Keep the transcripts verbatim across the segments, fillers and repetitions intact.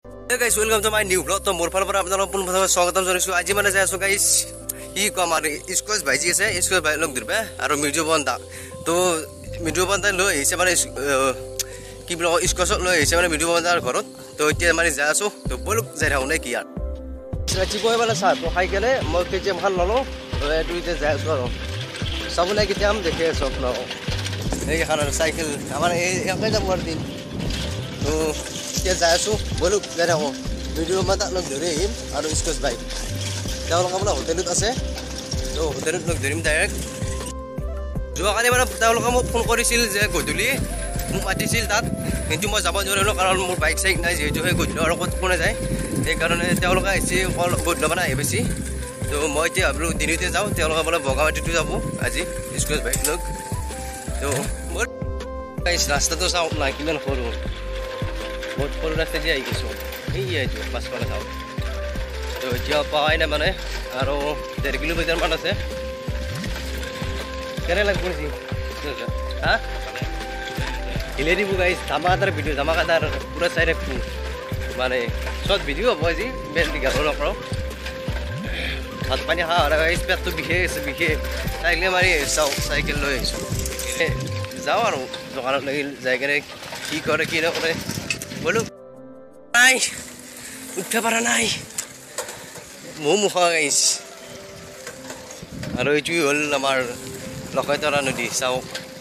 Hey guys, welcome to my new vlog. तो मोर फाल पर आप लोगों को पुनः स्वागतम जनाइछु। आज माने जायसो गाइस इ कमार स्कोच भाइजी আছে स्कोच भाই লোক দিৰবে আৰু মিজু বন্দা তো মিজু বন্দা লৈ হিছে মানে কি বল স্কচ লৈ হিছে মানে মিজু বন্দাৰ ঘৰত তো এতিয়া মানে যাইছো তো বলক যাই ৰাও নে কি यार ৰাতি বই বালা সাত তো খাই গলে মই কেজে ভাল ললো তো এটো ইতে যাইছো আৰু সব নাই কেতিয়া আম দেখে সব ন এই খানাৰ সাইকেল আমাৰ এই একাই যাবৰ দিন তো এতিয়া যাইছো বলক যাই ৰাও ভিডিও মাতা লগ ধৰি আহিম আৰু স্কচ ভাই তেওঁলোক আপোনাৰ হোটেলত আছে তো হোটেলত লগ ধৰিম ডাইৰেক্ট যোৱাকালি মানে তেওঁলোক মোক ফোন কৰিছিল যে গধূলি মোক মাতিছিল তাত কিন্তু মই যাব নোৱাৰিলোঁ কাৰণ মোৰ বাইক চাইক নাই যিহেতু সেই গধূলি আৰু ক'ত কোনে যায় সেইকাৰণে তেওঁলোকে আহিছে গধূলি মানে আহি পাইছে তো মই এতিয়া ভাবিলোঁ দিনতে যাওঁ তেওঁলোকে বোলে বগামাটিতো যাব আজি স্কচ বাইক লগ তো মোৰ ৰাস্তাটো চাওক না কিমান সৰু বহুত সৰু ৰাস্তা দি আহি গৈছোঁ এইটো পাছফালে চাওক তো এতিয়া পাৱাই নাই মানে আৰু ডেৰ কিলোমিটাৰ মান আছে কেনে লাগব নেকি হা হিলে দিব গাইছ ধামাকাদাৰ ভিডিঅ' ধামাকাদাৰ পুৰা চাই ৰাখো মানে চব ভিডিঅ' হ'ব আজি বেল দি গাব নকৰোঁ ভাত পানী খা আৰু গাইছ পেটটো বিষে আছে বিষে চাইকেল মাৰি চাওঁ চাইকেল লৈ আহিছোঁ যাওঁ আৰু দোকানত লাগি যাই কেনে কি কৰে কি নকৰে বলো নাই উঠা পাৰা নাই মৌ মুখা গাইছ আৰু এইটোৱে হ'ল আমাৰ লখৈতৰা নদী চাওক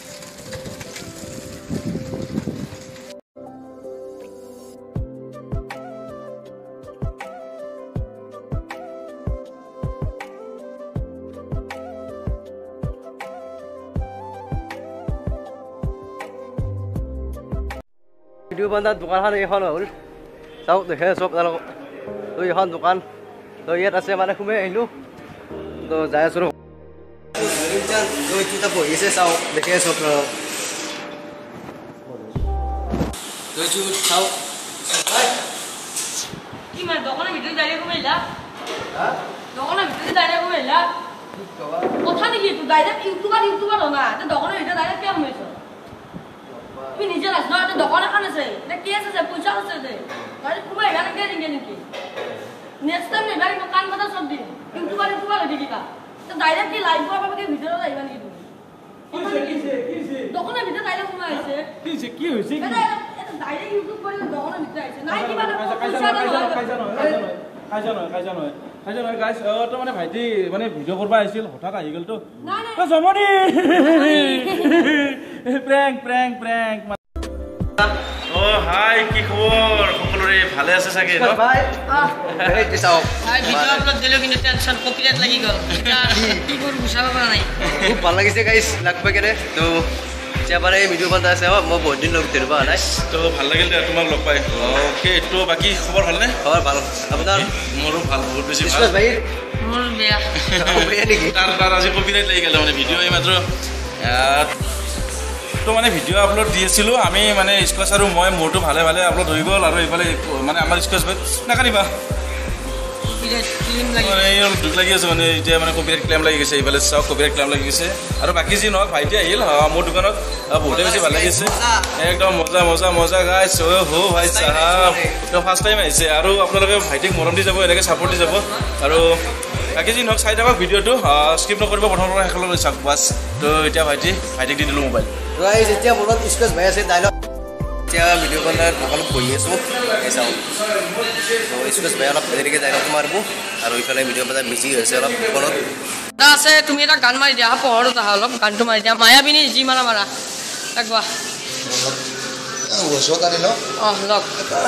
ভিডিঅ' বন্ধাৰ দোকানখন এইখন হ'ল চাওক দেখে চব তো এইখন দোকান তো ইয়াত আছে মানে সোমাই আহিলোঁ তো যাই আছোঁ বহিছে চাওক দেখে চব চাওক দোকানৰ ভিতৰত ডাইৰেক্ট সোমাইলা দোকানৰ ভিতৰত ডাইৰেক্ট সোমাইলা কথা নেকি তোৰ ডাইৰেক্ট ইউটিউবাৰ ইউটিউবাৰ হনা দোকানৰ ভিতৰত ডাইৰেক্ট কিয় সোমাইছ তুমি নিজে লাজ ন দোকান এখন আছে এটা কেছ আছে পইচা আছে দে সোমাই গেলে কে দিকে নেকি নেক্সট টাইম নেবাৰ কান কথা চব দিম ইউটিউবাৰ ইউটিউবাৰ হৈ থাকিবা তো ডাইৰেক্ট কি লাইভ কৰাৰ বাবে ভিডিঅ'ত আহিবা নেকি তুমি কিছে কিছে দোকানৰ ভিতৰত ডাইৰেক্ট সোমাই আছে কিছে কি হৈছে কি এটা ডাইৰেক্ট ইউটিউব কৰি দোকানৰ ভিতৰত আহিছে নাই কিবা পইচা নহয় কাইজা নহয় কাইজা নহয় কাইজা নহয় কাইজা নহয় গাইছ তো মানে ভাইটি মানে ভিডিঅ' কৰিব আহিছিল হঠাৎ আহি গ'ল তো অ জমনি প্ৰেংক প্ৰেংক প্ৰেংক ও হাই কি খবৰ সকলোৰে ভালে আছে চাগে ন ভাই এই চাওক ভাই ভিডিঅ' আপলোড দিলো কিন্তু টেনচন কপিৰাইট লাগি গ'ল কি কৰো বুজাব পৰা নাই খুব ভাল লাগিছে গাইছ লাগবে কেনে তো এতিয়া মানে ভিডিঅ' বন্ধা আছে মই বহুত দিন লগ ধৰিব নাই তো ভাল লাগিল দে তোমাক লগ পাই ওকে তো বাকি খবৰ ভালনে খবৰ ভাল আপোনাৰ মোৰো ভাল বহুত বেছি ভাল ভাই মোৰ বেয়া বেয়া নেকি তাৰ তাৰ আজি কপিৰাইট লাগি গ'ল মানে ভিডিঅ' এই মাত্ৰ তো মানে ভিডিঅ' আপলোড দি আছিলোঁ আমি মানে স্কচ আৰু মই মোৰটো ভালে ভালে আপলোড হৈ গ'ল আৰু এইফালে মানে আমাৰ স্কচ ভাই নাকানিবা অলপ দুখ লাগি আছে মানে এতিয়া মানে কপিৰাইট ক্লেইম লাগি গৈছে এইফালে চাওক কপিৰাইট ক্লেইম লাগি গৈছে আৰু বাকী যি নহওক ভাইটি আহিল মোৰ দোকানত বহুতে বেছি ভাল লাগিছে একদম মজা মজা মজা গাইছ হো ভাই চাহাব তো ফাৰ্ষ্ট টাইম আহিছে আৰু আপোনালোকে ভাইটিক মৰম দি যাব এনেকৈ ছাপৰ্ট দি যাব আৰু বাকী যি নহওক চাই থাকক ভিডিঅ'টো স্কিপ নকৰিব প্ৰথমৰ পৰা শেষলৈ চাওক বাছ তো এতিয়া ভাইটি ভাইটিক দি দিলোঁ মোবাইল গাইছ এতিয়া মনত স্কচ ভাই আছে ডাইলগ এতিয়া ভিডিঅ' বনাৰ দোকানত বহি আছোঁ চাওঁ তো স্কচ ভাই অলপ দেৰিকৈ ডাইলগ মাৰিব আৰু ইফালে ভিডিঅ' বনাৰ বিজি হৈছে অলপ দোকানত আছে তুমি এটা গান মাৰি দিয়া পোহৰত আহা অলপ গানটো মাৰি দিয়া মায়াবিনী যি মাৰা মাৰা তাক গোৱা অঁ লগ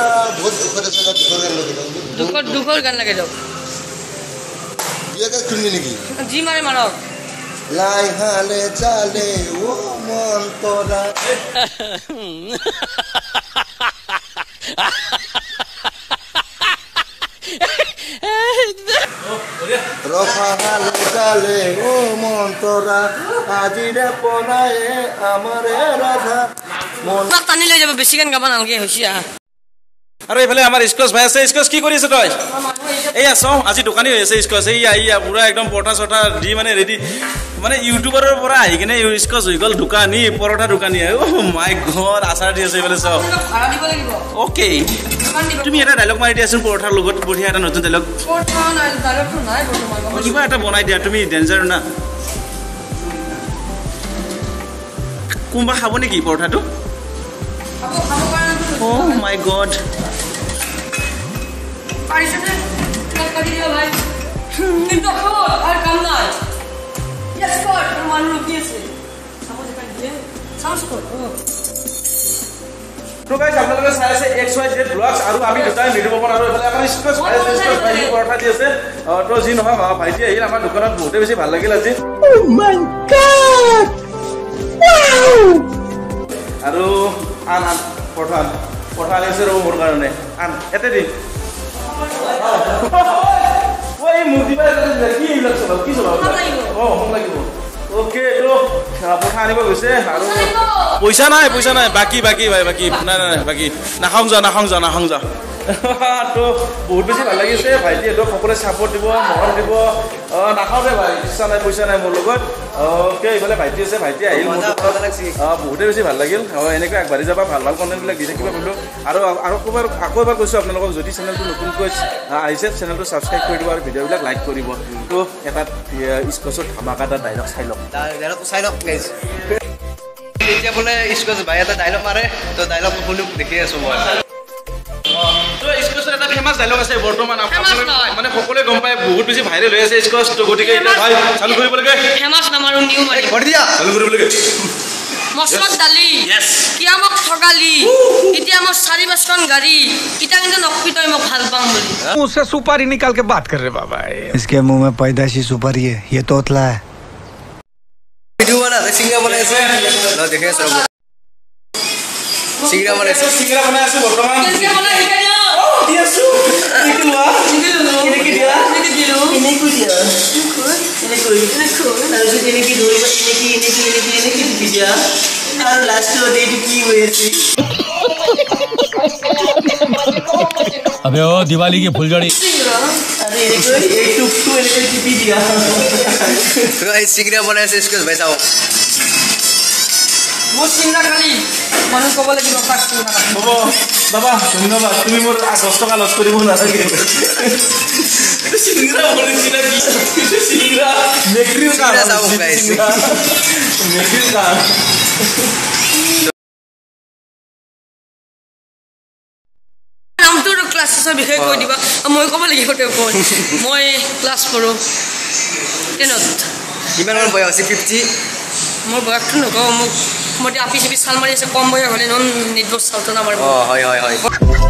দুখৰ দুখৰ গান লাগে যাওক যি মাৰে মাৰক লাই হালে চালে ও মন তোরা রফা হালে চালে ও মন তোরা আজিরে পনায়ে আমারে রাধা মন টানি লৈ যাব বেছি গান গাব নালাগে হৈছে আহা আৰু এইফালে আমাৰ স্কচ ভাই আছে স্কচ কি কৰি আছে তই এইয়া চাওঁ আজি দোকানী হৈ আছে স্কচ এইয়া এইয়া পুৰা একদম পঠা চঠা দি মানে ৰেডি মানে ইউটিউবাৰৰ পৰা আহি কিনে স্কচ হৈ গ'ল দোকানী পৰঠা দোকানী অ' মাই গড আচাৰ দি আছে এইফালে চাওক ভাড়া দিব লাগিব অ'কে তুমি এটা ডাইলগ মাৰি দিয়াচোন পৰঠাৰ লগত বঢ়িয়া এটা নতুন ডাইলগ পৰঠা নাই ডাইলগটো নাই বৰ্তমান কিবা এটা বনাই দিয়া তুমি ডেঞ্জাৰ না কোনোবা খাব নেকি পৰঠাটো খাব খাব কাৰণে অ' মাই গড পাৰিছে নে কাট কাটি দিবা ভাই কিন্তু খাব আর কাম নাই ইয়েস কর মানুহ ৰখি আছে চাব দেখা দিয়ে চান্স কর তো গাইস আপোনালোকে চাই আছে এক্স ওয়াই জেড ব্লগছ আৰু আমি দুটাই ভিডিও বনাব আৰু এফালে আমাৰ স্পেচ ভাই স্পেচ ভাই পৰঠা দি আছে তো যি নহয় ভাইটি আহিল আমাৰ দোকানত বহুতে বেছি ভাল লাগিল আজি ও মাই গড ওয়াও আৰু আন আন পৰঠা পৰঠা আনিছে ৰ'ব মোৰ কাৰণে আন এতে দি ওই মুদি বাই কি এইবিলাক চলাও কি চলাও অ মোক লাগিব ওকে তো পৰঠা আনিব গৈছে আৰু পইচা নাই পইচা নাই বাকি বাকি ভাই বাকি নাই নাই বাকি নাখাওঁ যা নাখাওঁ যা নাখাওঁ যা তো বহুত বেছি ভাল লাগিছে ভাইটি এইটো সকলোৱে ছাপোৰ্ট দিব মৰম দিব নাখাওঁ দে ভাই ইচ্ছা নাই পইচা নাই মোৰ লগত অ'কে এইফালে ভাইটি আছে ভাইটি আহিল বহুতে বেছি ভাল লাগিল এনেকৈ আগবাঢ়ি যাবা ভাল ভাল কণ্টেণ্টবিলাক দি থাকিব বোলো আৰু আৰু ক'ৰবাৰ আকৌ এবাৰ কৈছোঁ আপোনালোকক যদি চেনেলটো নতুনকৈ আহিছে চেনেলটো ছাবস্ক্ৰাইব কৰি দিব আৰু ভিডিঅ'বিলাক লাইক কৰিব তো এটা স্কচৰ ধামাকা এটা ডাইলগ চাই লওক ডাইলগটো চাই লওক গাইজ এতিয়া বোলে স্কচ ভাই এটা ডাইলগ মাৰে তো ডাইলগ শুনি দেখি আছোঁ মই তো স্কচৰ এটা ফেমাছ ডাইলগ আছে বৰ্তমান মানে সকলোৱে গম পায় বহুত বেছি ভাইৰেল হৈ আছে স্কচ তো গতিকে এতিয়া ভাই চালু কৰিব লাগে ফেমাছ নামাৰো নিউ মাৰি ঘৰ দিয়া চালু কৰিব লাগে মছলাত দালি কিয়া মোক ঠগালি এতিয়া মোৰ চাৰি পাঁচখন গাড়ী ইটা কিন্তু নকবি তই মোক ভাল পাম বুলি मुंह से सुपारी निकाल के बात कर रहे बाबा इसके मुंह में पैदाशी सुपारी है ये तोतला है ভিডিও বনা সিংগা বনাইছে ন দেখে আছো সিংগা বনাইছে সিংগৰা বনাই আছো বৰ্তমান কেনেকে বনাই শিকাই দিয়া অ দি আছো কি লোৱা কেনেকে দিয়া কেনেকে দিলো এনেকৈ দিয়া এনেকৈ তাৰপিছত এনেকৈ ধৰিব এনেকৈ এনেকৈ এনেকৈ এনেকৈ দি দিয়া আৰু লাষ্টত এইটো কি হৈ আছে अबे ओ दिवाली की फुलझड़ी আৰু এনেকৈ এই টুকটো এনেকৈ টিপি দিয়া তো এই সিংগা বনাইছে স্কচ ভাই চাও মোৰ চিন্তা খালি মানুহ ক'ব লাগিব ফাৰ্ষ্ট চিন্তা হ'ব বাবা ধন্যবাদ তুমি মোৰ দহ টকা লছ কৰিব নালাগে সিংগৰা বনাইছি না কি সিংগৰা মেক্ৰিৰ কাম চাও গাইজ মেক্ৰিৰ কাম নামটো ক্লাছৰ বিষয়ে কৈ দিবা মই ক'ব লাগিব তেওঁ কৈ মই ক্লাছ কৰোঁ টেনত কিমান মান বয়স আছে ফিফটি মোৰ বয়সটো নকওঁ মোক মই আপি চিপি চাল মাৰি আছে কম বয়স হ'লে নন নিৰ্দোষ চাউটো নামাৰ অ হয় হয় হয়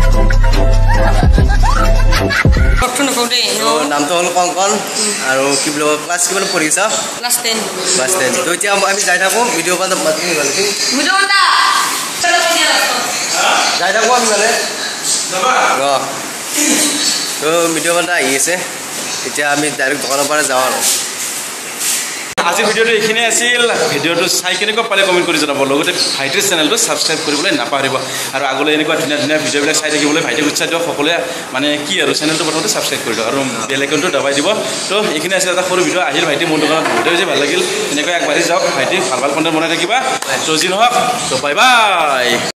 বয়সটো নকওঁ দেই তো নামটো হ'ল কংকন আৰু কি বুলি ক্লাছ কিমান পঢ়িছা ক্লাছ টেন ক্লাছ টেন তো এতিয়া আমি যাই থাকোঁ ভিডিঅ' পৰা মাতিম ভালকৈ মিঠা যাই থাকোঁ আমি মানে বাবা অঁ তো ভিডিঅ' পৰা আহি আছে এতিয়া আমি ডাইৰেক্ট দোকানৰ পৰা যাওঁ আৰু আজিৰ ভিডিঅ'টো এইখিনি আছিল ভিডিঅ'টো চাই কেনেকুৱা পালে কমেণ্ট কৰি জনাব লগতে ভাইটিৰ চেনেলটো ছাবস্ক্ৰাইব কৰিবলৈ নাপাহৰিব আৰু আগলৈ এনেকুৱা ধুনীয়া ধুনীয়া ভিডিঅ'বিলাক চাই থাকিবলৈ ভাইটিক উৎসাহ দিয়ক সকলোৱে মানে কি আৰু চেনেলটো প্ৰথমতে ছাবস্ক্ৰাইব কৰি দিয়ক আৰু বেল আইকনটো দবাই দিব তো এইখিনি আছিল এটা সৰু ভিডিঅ' আহিল ভাইটি মোৰ দোকানত বহুতে বেছি ভাল লাগিল এনেকৈ আগবাঢ়ি যাওক ভাইটি ভাল ভাল কণ্টেণ্ট বনাই থাকিবা তো যি নহওক তো বাই বাই